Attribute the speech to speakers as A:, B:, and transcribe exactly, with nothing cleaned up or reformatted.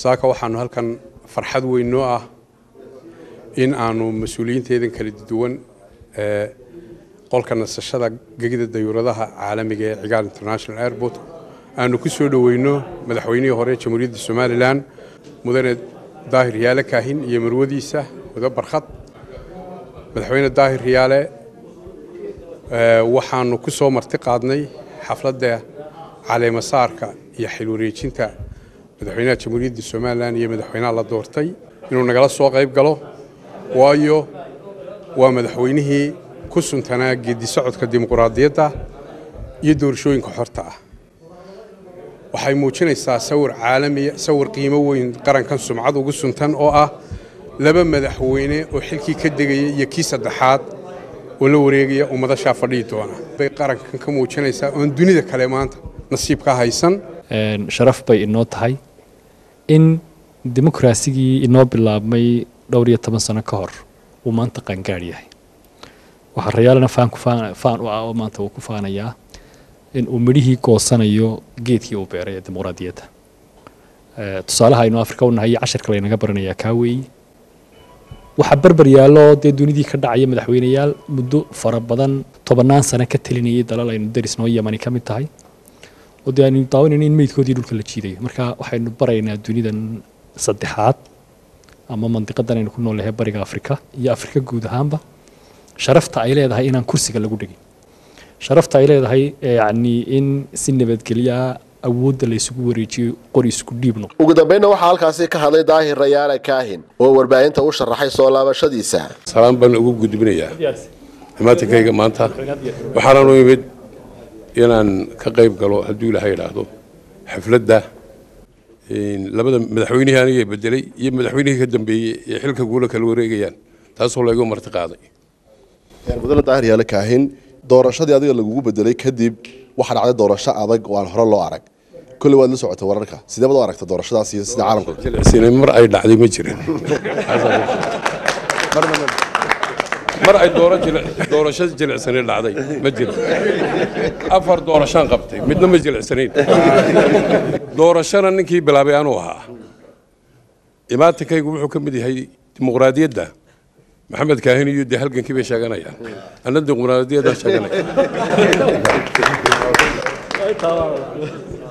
A: saaka waxaanu halkan farxad weyn noo ah in aanu mas'uuliyiinteedan kala duwan ee qolka nasashada gegida dayuuradaha caalamiga ee Cigaal International Airport aanu ku soo dhaweyno madaxweynihii hore Jamhuuriyadda Somaliland mudane Daahir Riyaale kaahin iyo marwadiisa wada barxad madaxweyne Daahir Riyaale ee waxaanu ku soo marti qaadnay xafladda caleema saarka iyo xil wareejinta madaxweynaha Jamhuuriyadda Somaliland iyo madaxweynaha la doortay inuu nagala soo qayb galo waayo waa madaxweynihii ku suntanaa geedi socodka dimuqraadiyadda iyo doorashooyinka xorta ah waxay muujinaysaa sawir caalami sawir qiimo weyn qarankan sumcad ugu suntan oo ah laba madaxweyne oo xilkii ka degay iyo kii saddexaad oo la wareegaya ummadasha fadhiyi doona bay qarankan ka muujinaysaa oo dunida kale maanta nasiib ka haysan
B: een sharaf bay inoo tahay in dimuqraasiga inoo bilaabmay dhowr iyo toban sano ka hor uu maanta qangaar yahay waxa Riyaalena faan ku faan oo ah maanta uu ku faanayaa in uu midhihii goosanayo geedkii uu beeray dimuqraadiyadda ee tusaalaha inuu Afrika u nahay casharka la inaga baranayaa ka weey waxa barbar yaalo de dunidii ka dhacay madaxweynayaal muddo fara badan tobanaan sano ka talinayay dalal aynu darisnoo Yamani ka mid tahay oo de aynu daawanayno in meydkoodii dhulka la jiiday marka waxaynu baraynaa dunidan saddexaad ama mandiqadan aynu ku noolahay bariga Afrika iyo Afrika guud ahaanba sharafta ay leedahay inaan kursiga lagu dhigin sharafta ay leedahay yaani in si nabadgelyo awoodda la isugu wareejiyo qori isku dhiibno
C: ugu dambeynna waxa halkaas ka hadlay Daahir Riyaale kaahin oo warbaahinta u sharaxay soo laabashadiisa
D: salaam baan ugu gudbinayaa imaatikayga maanta waxaan u yimid inaan ka qayb galo haddii Ilaahay yiraahdo xafladda in labada madaxweynaha aniga bedelay iyo madaxweynaha ka dambeeyay ee xilka guula kala wareegayaan taas oo lagu marti qaaday
C: yani mudane Daahir Riyaale kaahin doorashadii adiga lagu bedelay kadib waxa dhacday doorasho adag oo aan hore loo arag kulli waad la socotay wararka sidee baad u aragtay doorashadaas iyo sida caalamka
D: jilicsanay mar ay dhacday ma jirin mar ay doorashada jilicsanay dhacday ma jirin afar doorashaan qabtay midna ma jilicsanayn doorashada ninkii bilaabay anuu ahaa imaatikaygu wuxuu ka mid yahay dimuqraadiyadda محمد كاهن يودي هلقن كيف يشاغنايا انا ديمقراطيه دا شاغنايا